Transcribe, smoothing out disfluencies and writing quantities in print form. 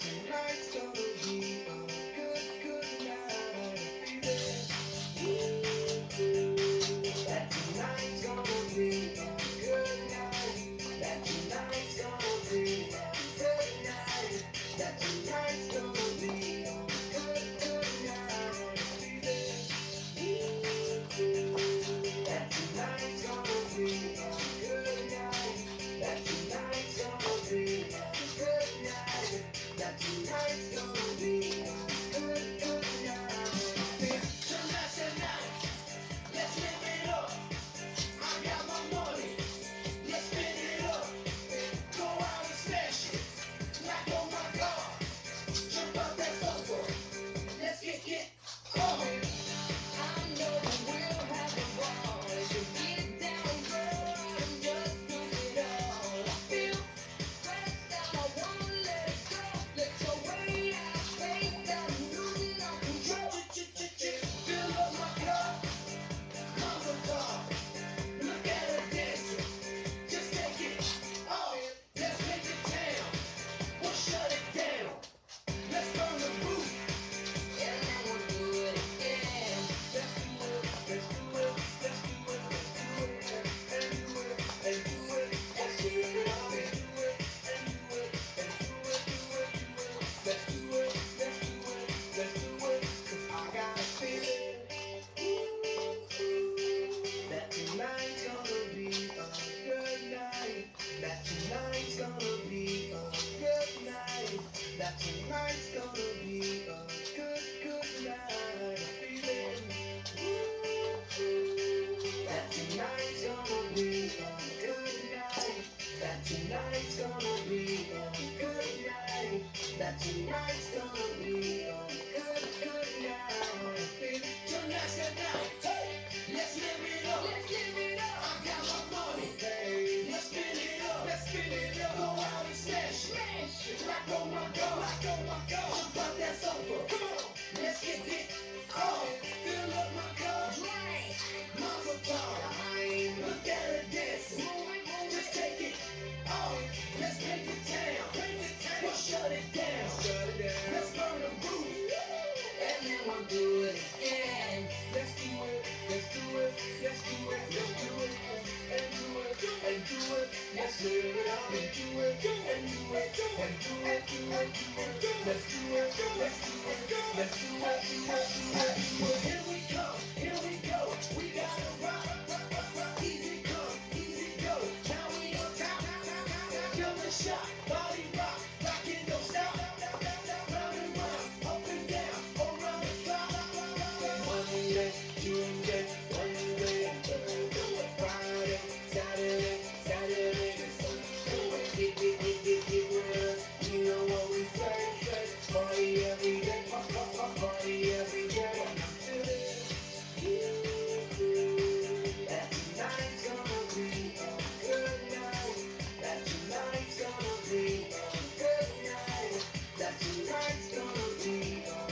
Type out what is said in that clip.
tonight's gonna be a good, good night. That tonight's gonna be a good night. That tonight's gonna be a good night. That tonight's gonna be a good, good night. That tonight's gonna be a good night. That tonight's gonna be a good night. That tonight's gonna be a good, good night. Tonight's the night. Let's live it up. I got my money. Let's spin it up. Go out and smash it. Like oh my God. Jump out that sofa. Let's get on. I know we'll have a ball. As you get down, girl, I'm just doing it all. I feel stressed out. I wanna let it go. Let's go way out. Face out. I'm losing all control. Fill up my cup. Come on, dog. Look at her dancing. Just take it off. Let's make it down. We'll shut it down. Let's burn the roof. And then we'll do it again. Let's do it. Let's do it. Let's do it. Let's do it. And do it. And do it. Let's do it. And do it. And do it. And do it. Do it. Do it. Let's do it. Let's do it. Let's do it. 'Cause I got a feeling that tonight's gonna be a good night. That tonight's gonna be a good night. That tonight's gonna be a good, good night. Feeling that tonight's gonna be a good night. That tonight's gonna be a good night. That tonight's gonna be a good, good night. Tonight's the night. Hey, let's live it up. Let's live it up. I got my money. Hey, let's spin it up. Let's spin it up. Go out and smash it. Like oh my God. Like oh my God. Jump out that sofa. Come on. Let's get it on. Fill up my cup. Drink. Mama talk. Look at her dancing. Just take it off. Let's make it down. We'll shut it down. Let's burn the roof. And then we'll do it again. Let's do it. Let's do it. Let's do it. Let's do it. And do it. And do it. Let's live it up. And do it. And do it. And do it. Do it. Do it. Let's do it. Let's do it. Let's do it. Do it. Do it. Do it. Here we come. Here we go. We gotta rock. Easy come. Easy go. Now we on top. Come and shot. Body rock. Rock it. Don't stop. Round and round. Up and down. Around the clock. Monday, Tuesday, Wednesday, Thursday, Friday, Saturday, Sunday. Get with us. You know what we say. Party every day. Party every day. That tonight's gonna be a good night. That tonight's gonna be a good night. That tonight's gonna be a